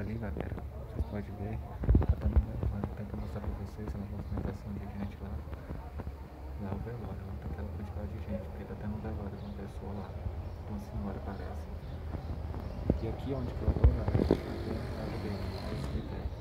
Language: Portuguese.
ali, galera, vocês podem ver, tá dando levando, tento mostrar pra vocês a movimentação de gente lá. Lá é o velório, lá tá aquela quantidade de gente, porque tá tendo um velório de uma pessoa lá, de uma senhora parece. E aqui onde que eu tô, galera, tá vendo o lado dele, esse cemitério.